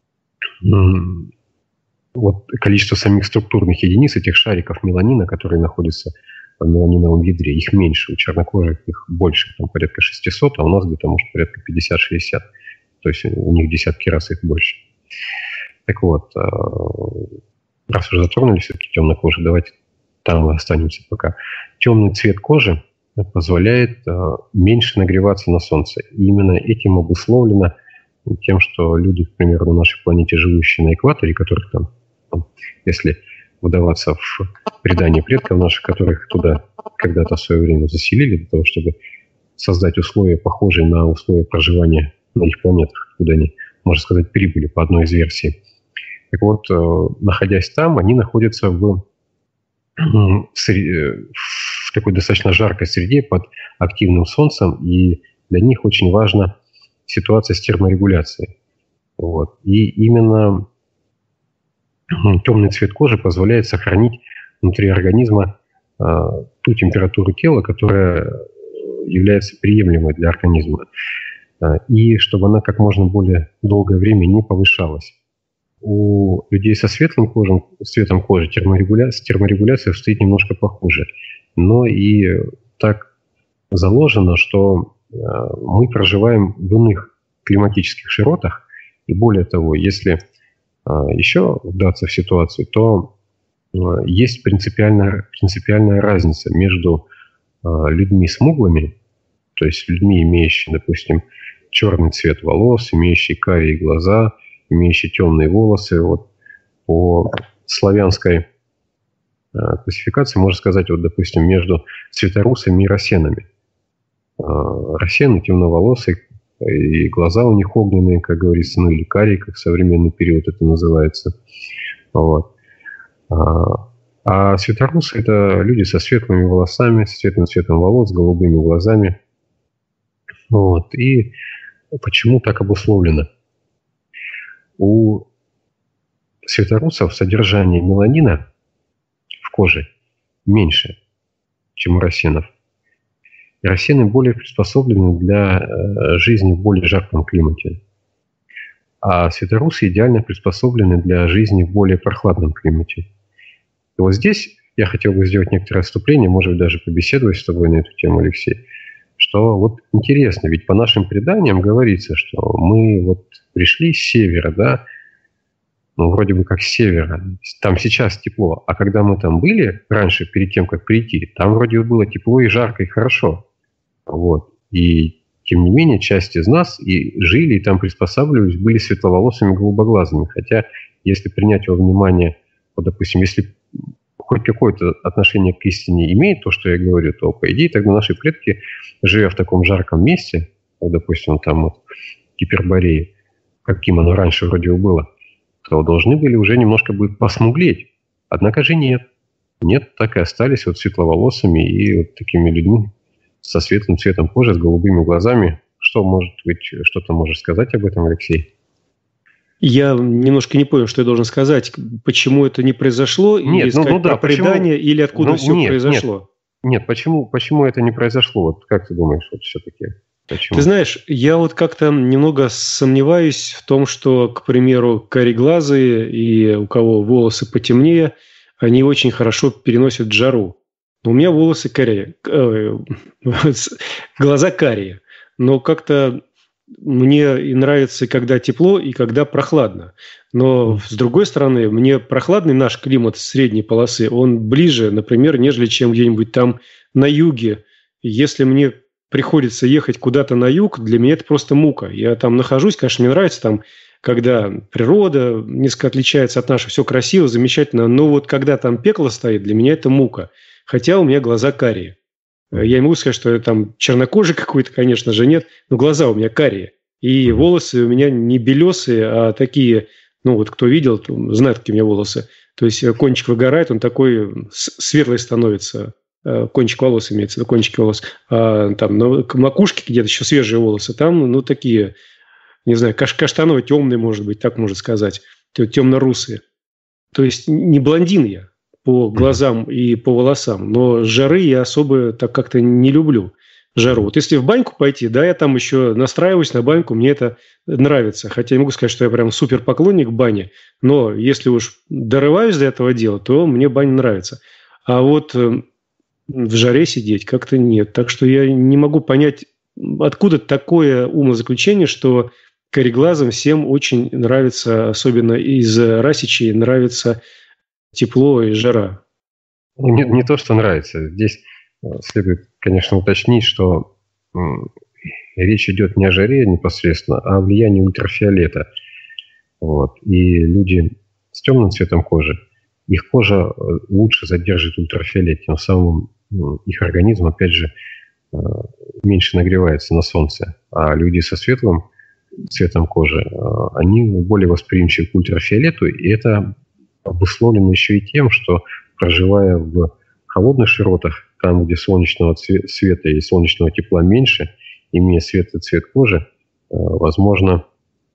количество самих структурных единиц, этих шариков меланина, которые находятся в меланиновом ядре, их меньше. У чернокожих их больше, там порядка 600, а у нас где-то, может, порядка 50-60. То есть у них десятки раз их больше. Так вот, раз уже затронули все-таки темнокожие, давайте там останемся пока. Темный цвет кожи позволяет меньше нагреваться на солнце. И именно этим обусловлено тем, что люди, к примеру, на нашей планете, живущие на экваторе, которых там, если вдаваться в предание предков наших, которых туда когда-то в свое время заселили, для того, чтобы создать условия, похожие на условия проживания на их планетах, куда они, можно сказать, прибыли по одной из версий. Так вот, находясь там, они находятся в такой достаточно жаркой среде под активным солнцем, и для них очень важна ситуация с терморегуляцией. Вот. И именно темный цвет кожи позволяет сохранить внутри организма ту температуру тела, которая является приемлемой для организма, и чтобы она как можно более долгое время не повышалась. У людей со светлым цветом кожи терморегуляция стоит немножко похуже. Но и так заложено, что мы проживаем в иных климатических широтах. И более того, если еще вдаться в ситуацию, то есть принципиальная разница между людьми смуглыми, то есть людьми, имеющими, допустим, черный цвет волос, имеющие карие глаза, имеющие темные волосы. Вот по славянской классификации можно сказать, допустим, между цветорусами и рассенами. Рассены темноволосые, и глаза у них огненные, как говорится, или карие, как в современный период это называется. Вот. А цветорусы – это люди со светлыми волосами, с светлым цветом волос, с голубыми глазами. Вот. И почему так обусловлено? У цветорусов содержание меланина в коже меньше, чем у рассенов. И рассены более приспособлены для жизни в более жарком климате. А цветорусы идеально приспособлены для жизни в более прохладном климате. И вот здесь я хотел бы сделать некоторое отступление, может быть, даже побеседовать с тобой на эту тему, Алексей. Что вот интересно, ведь по нашим преданиям говорится, что мы вот пришли с севера, да, вроде бы как с севера, там сейчас тепло, а когда мы там были раньше, перед тем, как прийти, там вроде было тепло и жарко, и хорошо. Вот. И тем не менее, часть из нас и жили, и там приспосабливались, были светловолосыми, голубоглазыми. Хотя, если принять во внимание, вот, допустим, если хоть какое-то отношение к истине имеет то, что я говорю, то, по идее, тогда наши предки, живя в таком жарком месте, как, допустим, там вот Гиперборея, каким оно раньше вроде было, то должны были уже немножко бы посмуглеть. Однако же нет. Нет, так и остались вот светловолосыми и вот такими людьми со светлым цветом кожи, с голубыми глазами. Что, может быть, что-то можешь сказать об этом, Алексей? Я немножко не понял, что я должен сказать. Почему это не произошло? Нет, или сказать про предание, или откуда все произошло? Нет, почему это не произошло? Вот как ты думаешь, вот все-таки? Почему? Ты знаешь, я вот как-то немного сомневаюсь в том, что, к примеру, кареглазые и у кого волосы потемнее, они очень хорошо переносят жару. У меня волосы карие, глаза карие, но как-то мне и нравится, когда тепло и когда прохладно. Но, с другой стороны, мне прохладный наш климат средней полосы, он ближе, например, нежели чем где-нибудь там на юге. Если мне приходится ехать куда-то на юг, для меня это просто мука. Я там нахожусь, конечно, мне нравится там, когда природа несколько отличается от нашей, все красиво, замечательно, но вот когда там пекло стоит, для меня это мука. Хотя у меня глаза карие. Я не могу сказать, что я там чернокожий какой-то, конечно же, нет, но глаза у меня карие. И волосы у меня не белесые, а такие, ну вот кто видел, знает, какие у меня волосы. То есть кончик выгорает, он такой светлый становится. Кончик волос имеется, да, кончики волос. А там на макушке где-то еще свежие волосы. Там, ну, такие, не знаю, каштановые, темные, может быть, так можно сказать. Темно-русые. То есть не блондин я по глазам и по волосам, но жары я особо так как-то не люблю. Жару. Вот если в баньку пойти, да, я там еще настраиваюсь на баньку, мне это нравится. Хотя я не могу сказать, что я прям супер поклонник бани, но если уж дорываюсь до этого дела, то мне баня нравится. А вот в жаре сидеть как-то нет. Так что я не могу понять, откуда такое умозаключение, что кареглазым всем очень нравится, особенно из расичей, нравится тепло и жара. Не то, что нравится. Здесь следует, конечно, уточнить, что речь идет не о жаре непосредственно, а о влиянии ультрафиолета. Вот. И люди с темным цветом кожи, их кожа лучше задерживает ультрафиолет, тем самым их организм, опять же, меньше нагревается на солнце. А люди со светлым цветом кожи, они более восприимчивы к ультрафиолету, и это обусловлено еще и тем, что, проживая в холодных широтах, там, где солнечного света и солнечного тепла меньше, имея светлый цвет кожи, возможно,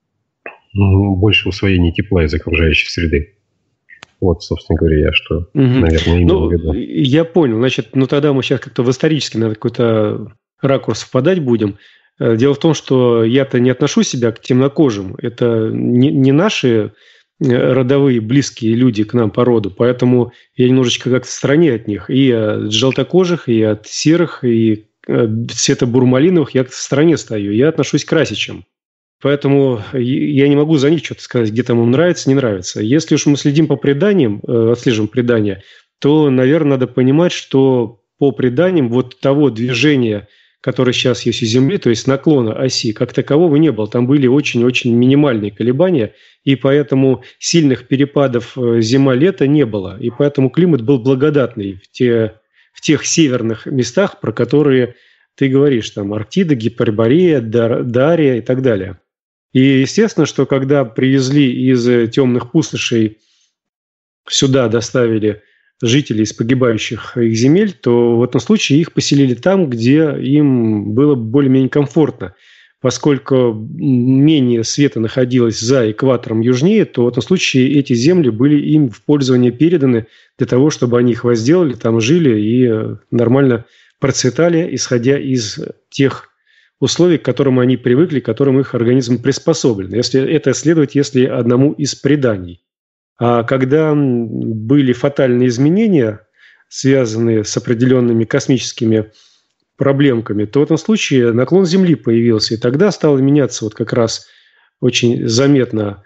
больше усвоения тепла из окружающей среды. Вот, собственно говоря, я что, наверное, имел в виду. Я понял. Значит, тогда мы сейчас как-то в исторический, наверное, какой-то ракурс впадать будем. Дело в том, что я-то не отношу себя к темнокожим. Это не наши родовые, близкие люди к нам по роду. Поэтому я немножечко как-то в стороне от них. И от желтокожих, и от серых, и цветобурмалиновых я в стороне стою. Я отношусь к расичам. Поэтому я не могу за них что-то сказать, где там им нравится, не нравится. Если уж мы следим по преданиям, отслеживаем предания, то, наверное, надо понимать, что по преданиям вот того движения, которое сейчас есть у Земли, то есть наклона оси, как такового не было. Там были очень-очень минимальные колебания, и поэтому сильных перепадов зима-лето не было. И поэтому климат был благодатный в тех северных местах, про которые ты говоришь, там Арктида, Гиперборея, Дария и так далее. И естественно, что когда привезли из темных пустошей сюда, доставили жителей из погибающих их земель, то в этом случае их поселили там, где им было более-менее комфортно. Поскольку менее света находилось за экватором южнее, то в этом случае эти земли были им в пользование переданы для того, чтобы они их возделали, там жили и нормально процветали, исходя из тех условий, к которым они привыкли, к которым их организм приспособлен. Если это следует, если одному из преданий. А когда были фатальные изменения, связанные с определенными космическими проблемками, то в этом случае наклон Земли появился. И тогда стало меняться вот как раз очень заметно.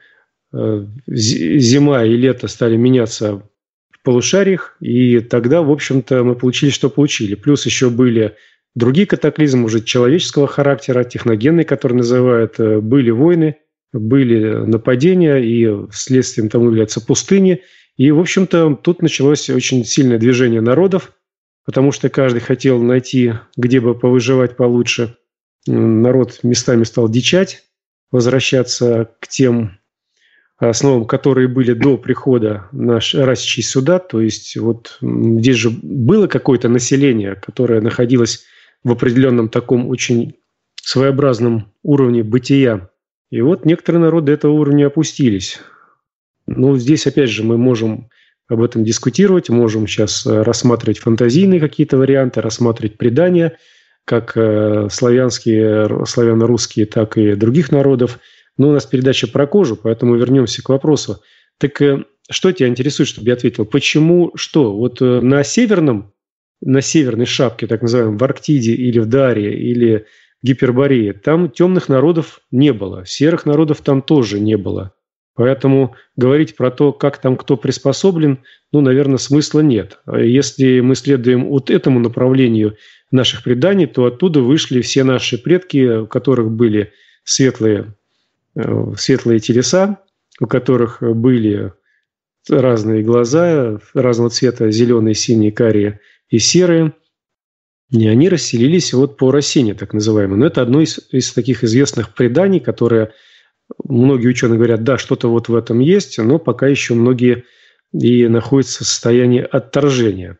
Зима и лето стали меняться в полушариях. И тогда, в общем-то, мы получили, что получили. Плюс еще были другие катаклизмы уже человеческого характера, техногенные, которые называют, были войны, были нападения, и следствием тому являются пустыни. И, в общем-то, тут началось очень сильное движение народов, потому что каждый хотел найти, где бы повыживать получше. Народ местами стал дичать, возвращаться к тем основам, которые были до прихода расичей сюда. То есть вот здесь же было какое-то население, которое находилось в определенном таком очень своеобразном уровне бытия. И вот некоторые народы этого уровня опустились. Ну, здесь, опять же, мы можем об этом дискутировать, можем сейчас рассматривать фантазийные какие-то варианты, рассматривать предания, как славянские, славяно-русские, так и других народов. Но у нас передача про кожу, поэтому вернемся к вопросу. Так что тебя интересует, чтобы я ответил? Почему, что? Вот на северной шапке, так называемой, в Арктиде или в Даре, или в Гиперборее, там темных народов не было, серых народов там тоже не было. Поэтому говорить про то, как там кто приспособлен, ну, наверное, смысла нет. Если мы следуем вот этому направлению наших преданий, то оттуда вышли все наши предки, у которых были светлые телеса, у которых были разные глаза, разного цвета, зеленые, синие, карие и серые. И они расселились вот по Рассене, так называемому. Но это одно из таких известных преданий, которое многие ученые говорят, да, что-то вот в этом есть, но пока еще многие и находятся в состоянии отторжения.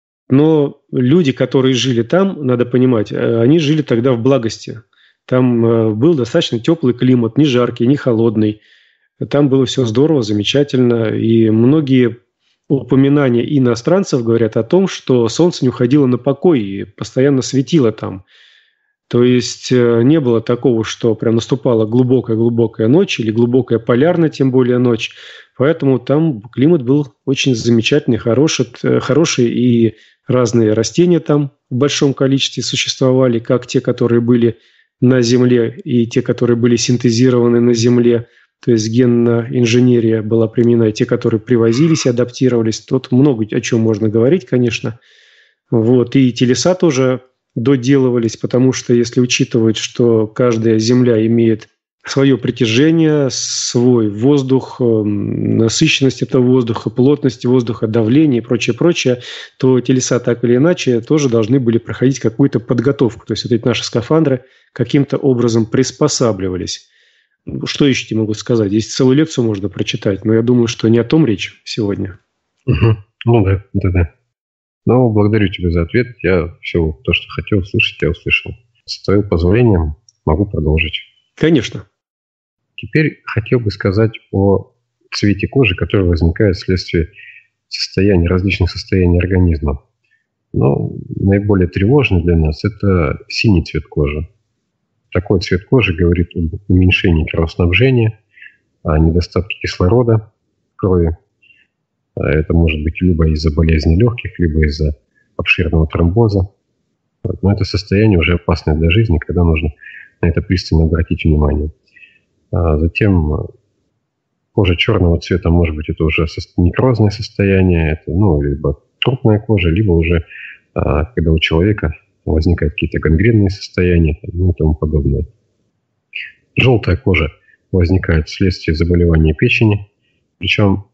Но люди, которые жили там, надо понимать, они жили тогда в благости. Там был достаточно теплый климат, не жаркий, не холодный. Там было все здорово, замечательно. И многие упоминания иностранцев говорят о том, что солнце не уходило на покой и постоянно светило там. То есть не было такого, что прям наступала глубокая-глубокая ночь или глубокая полярная, тем более ночь. Поэтому там климат был очень замечательный, хороший, и разные растения там в большом количестве существовали, как те, которые были на Земле, и те, которые были синтезированы на Земле. То есть генная инженерия была применена, и те, которые привозились и адаптировались. Тут много о чем можно говорить, конечно. Вот. И телеса тоже доделывались, потому что если учитывать, что каждая Земля имеет свое притяжение, свой воздух, насыщенность этого воздуха, плотность воздуха, давление и прочее, то телеса так или иначе тоже должны были проходить какую-то подготовку. То есть вот эти наши скафандры каким-то образом приспосабливались. Что еще тебе могу сказать? Здесь целую лекцию можно прочитать, но я думаю, что не о том речь сегодня. Угу. Ну да. Ну, благодарю тебя за ответ. Я все то, что хотел услышать, я услышал. С твоим позволением могу продолжить. Конечно. Теперь хотел бы сказать о цвете кожи, который возникает вследствие различных состояний организма. Но наиболее тревожный для нас – это синий цвет кожи. Такой цвет кожи говорит об уменьшении кровоснабжения, о недостатке кислорода в крови. Это может быть либо из-за болезни легких, либо из-за обширного тромбоза. Но это состояние уже опасное для жизни, когда нужно на это пристально обратить внимание. Затем кожа черного цвета, может быть, это уже некрозное состояние, это либо трупная кожа, либо уже когда у человека возникают какие-то гангренные состояния и тому подобное. Желтая кожа возникает вследствие заболевания печени. Причем,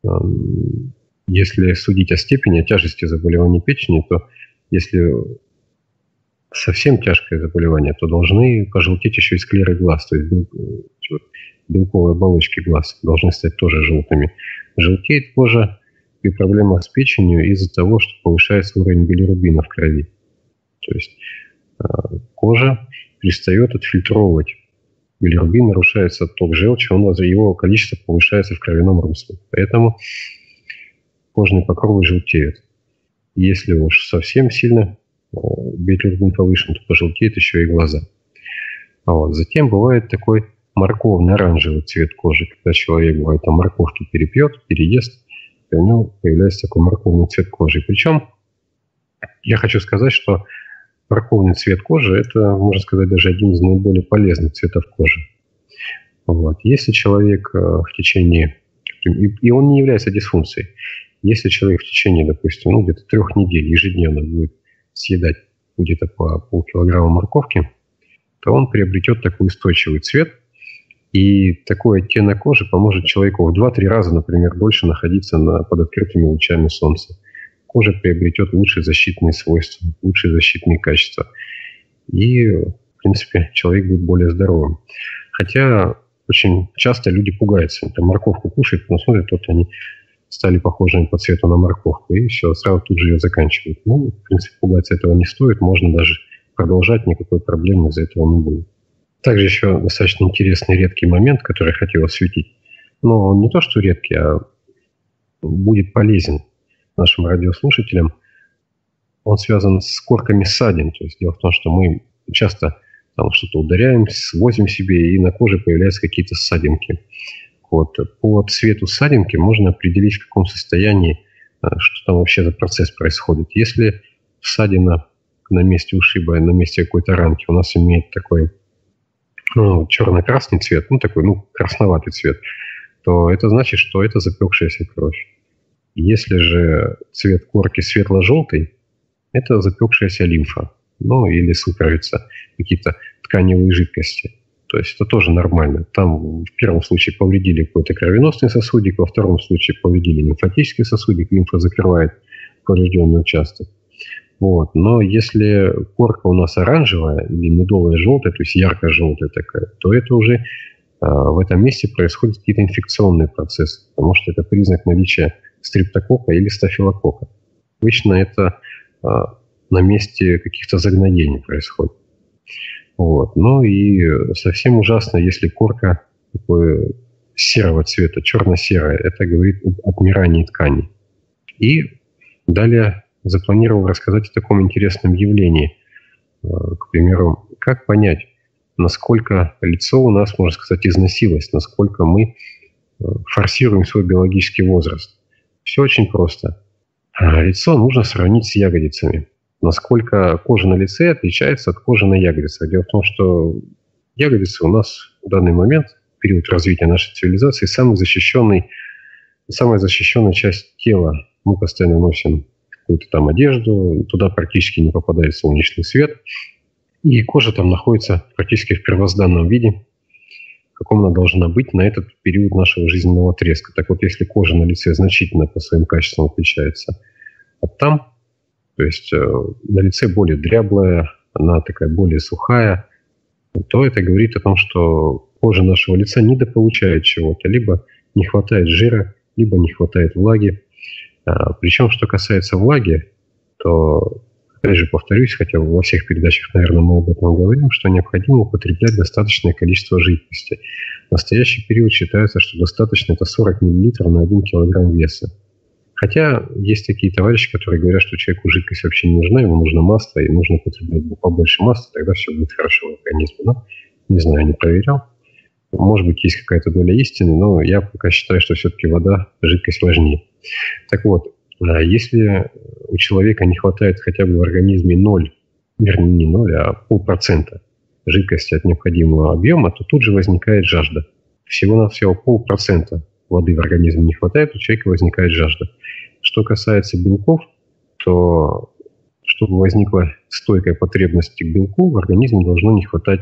если судить о степени, о тяжести заболевания печени, то если совсем тяжкое заболевание, то должны пожелтеть еще и склеры глаз, то есть белковые оболочки глаз должны стать тоже желтыми. Желтеет кожа при проблемах с печенью из-за того, что повышается уровень билирубина в крови. То есть кожа перестает отфильтровывать билирубин, нарушается отток желчи, его количество повышается в кровяном русле. Поэтому кожные покровы желтеют. Если уж совсем сильно билирубин повышен, то пожелтеет еще и глаза. Затем бывает такой морковно-оранжевый цвет кожи, когда человек, бывает, морковки переест, и у него появляется такой морковный цвет кожи. Причем я хочу сказать, что морковный цвет кожи – это, можно сказать, даже один из наиболее полезных цветов кожи. Если человек в течение… И он не является дисфункцией. Если человек в течение, допустим, где-то 3 недель ежедневно будет съедать где-то по полкилограмма морковки, то он приобретет такой устойчивый цвет. И такой оттенок кожи поможет человеку в 2-3 раза, например, дольше находиться под открытыми лучами солнца. Кожа приобретет лучшие защитные свойства, лучшие защитные качества. И, в принципе, человек будет более здоровым. Хотя очень часто люди пугаются. Там морковку кушают, но смотрят, вот они стали похожими по цвету на морковку, и все, сразу тут же ее заканчивают. В принципе, пугаться этого не стоит. Можно даже продолжать, никакой проблемы из-за этого не будет. Также еще достаточно интересный редкий момент, который я хотел осветить. Но он не то, что редкий, а будет полезен нашим радиослушателям. Он связан с корками ссадин. То есть дело в том, что мы часто там что-то ударяем, свозим себе, и на коже появляются какие-то ссадинки. Вот. По цвету ссадинки можно определить, в каком состоянии, что там вообще за процесс происходит. Если ссадина на месте ушиба, на месте какой-то ранки у нас имеет такой черно-красный цвет, такой, красноватый цвет, то это значит, что это запекшаяся кровь. Если же цвет корки светло-желтый, это запекшаяся лимфа, или сухарица, какие-то тканевые жидкости. То есть это тоже нормально. Там в первом случае повредили какой-то кровеносный сосудик, во втором случае повредили лимфатический сосудик, лимфа закрывает поврежденный участок. Вот. Но если корка у нас оранжевая или медовая желтая, то есть ярко-желтая такая, то это уже в этом месте происходят какие-то инфекционные процессы, потому что это признак наличия стрептококка или стафилококка. Обычно это на месте каких-то загноений происходит. Вот. И совсем ужасно, если корка такой серого цвета, черно-серая, это говорит об отмирании тканей. И далее запланировал рассказать о таком интересном явлении. К примеру, как понять, насколько лицо у нас, можно сказать, износилось, насколько мы форсируем свой биологический возраст. Все очень просто. Лицо нужно сравнить с ягодицами. Насколько кожа на лице отличается от кожи на ягодицах. Дело в том, что ягодицы у нас в данный момент, в период развития нашей цивилизации, самая защищенная часть тела. Мы постоянно носим какую-то там одежду, туда практически не попадает солнечный свет, и кожа там находится практически в первозданном виде, в каком она должна быть на этот период нашего жизненного отрезка. Так вот, если кожа на лице значительно по своим качествам отличается от там, то есть на лице более дряблая, она такая более сухая, то это говорит о том, что кожа нашего лица недополучает чего-то, либо не хватает жира, либо не хватает влаги. Причем, что касается влаги, то, опять же, повторюсь, хотя во всех передачах, наверное, мы об этом говорим, что необходимо употреблять достаточное количество жидкости. В настоящий период считается, что достаточно это 40 мл на 1 кг веса. Хотя есть такие товарищи, которые говорят, что человеку жидкость вообще не нужна, ему нужно масло, и нужно употреблять побольше масла, тогда все будет хорошо в организме. Но, не знаю, не проверял. Может быть, есть какая-то доля истины, но я пока считаю, что все-таки вода, жидкость важнее. Так вот, если у человека не хватает хотя бы в организме 0, вернее, не 0, а 0,5% жидкости от необходимого объема, то тут же возникает жажда. Всего-навсего 0,5% воды в организме не хватает, у человека возникает жажда. Что касается белков, то чтобы возникла стойкая потребность к белку, в организме должно не хватать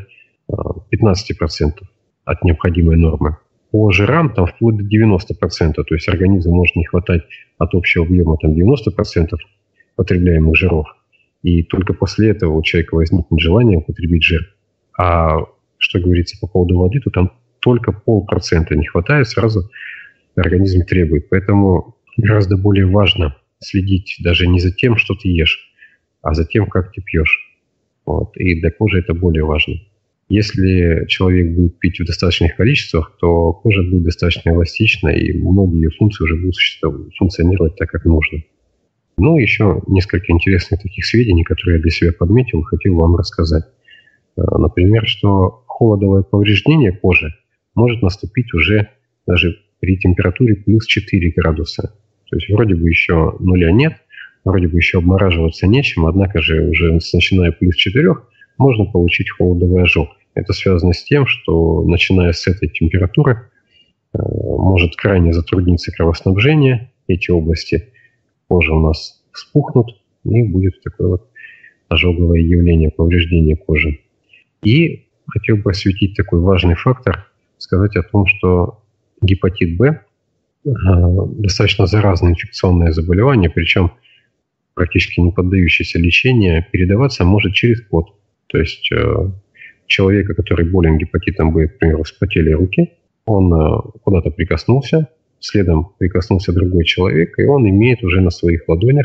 15% от необходимой нормы. По жирам там вплоть до 90%, то есть организму может не хватать от общего объема там 90% потребляемых жиров, и только после этого у человека возникнет желание употребить жир. А что говорится по поводу воды, то там только 0,5% не хватает, сразу организм требует. Поэтому гораздо более важно следить даже не за тем, что ты ешь, а за тем, как ты пьешь. Вот. И для кожи это более важно. Если человек будет пить в достаточных количествах, то кожа будет достаточно эластична, и многие функции уже будут функционировать так, как нужно. Еще несколько интересных таких сведений, которые я для себя подметил и хотел вам рассказать. Например, что холодовое повреждение кожи может наступить уже даже при температуре плюс 4 градуса. То есть вроде бы еще нуля нет, вроде бы еще обмораживаться нечем, однако же уже начиная плюс 4 можно получить холодовый ожог. Это связано с тем, что начиная с этой температуры может крайне затрудниться кровоснабжение, эти области кожи у нас вспухнут, и будет такое вот ожоговое явление, повреждение кожи. И хотел бы осветить такой важный фактор, сказать о том, что гепатит Б достаточно заразное инфекционное заболевание, причем практически не поддающееся лечению, передаваться может через пот. То есть человека, который болен гепатитом Б, к примеру, вспотели руки, он куда-то прикоснулся, следом прикоснулся другой человек, и он имеет уже на своих ладонях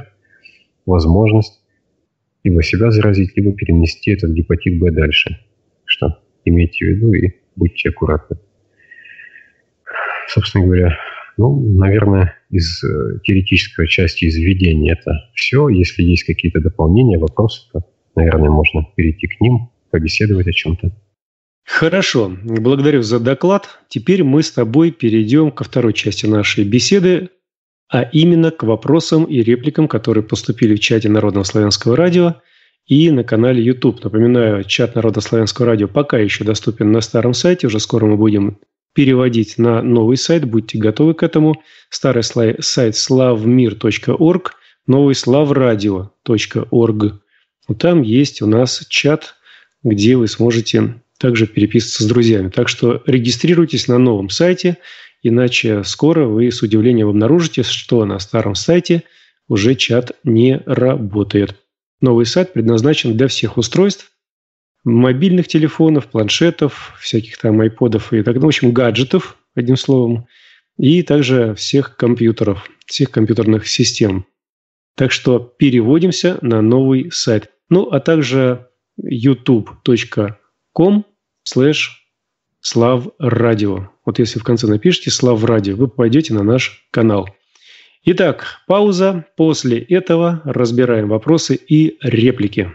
возможность либо себя заразить, либо перенести этот гепатит Б дальше. Что имейте в виду и будьте аккуратны. Собственно говоря, наверное, из теоретической части, из введения это все. Если есть какие-то дополнения, вопросы, то, наверное, можно перейти к ним, побеседовать о чем-то. Хорошо, благодарю за доклад. Теперь мы с тобой перейдем ко второй части нашей беседы, а именно к вопросам и репликам, которые поступили в чате Народного славянского радио и на канале YouTube. Напоминаю, чат Народного славянского радио пока еще доступен на старом сайте, уже скоро мы будем переводить на новый сайт, будьте готовы к этому. Старый сайт slavmir.org, новый slavradio.org. Там есть у нас чат, где вы сможете также переписываться с друзьями. Так что регистрируйтесь на новом сайте, иначе скоро вы с удивлением обнаружите, что на старом сайте уже чат не работает. Новый сайт предназначен для всех устройств, мобильных телефонов, планшетов, всяких там айподов и так далее. В общем, гаджетов, одним словом, и также всех компьютеров, всех компьютерных систем. Так что переводимся на новый сайт. А также youtube.com/slavradio. Вот если в конце напишите «Slavradio», вы попадете на наш канал. Итак, пауза. После этого разбираем вопросы и реплики.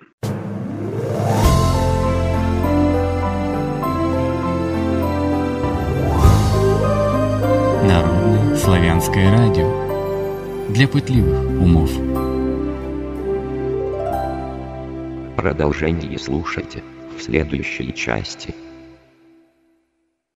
Народное славянское радио. Для пытливых умов. Продолжение слушайте в следующей части.